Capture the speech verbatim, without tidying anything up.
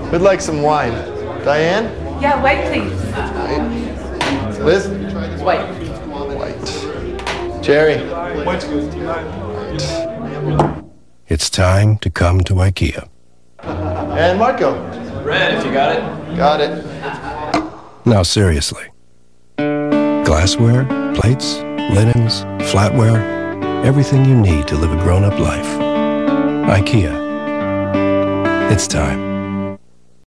Who'd like some wine? Diane? Yeah, white, please. White. Liz? White. White. Jerry? White's good. White. It's time to come to Ikea. And Marco? Red, if you got it. Got it. Now seriously. Glassware, plates, linens, flatware, everything you need to live a grown-up life. Ikea. It's time.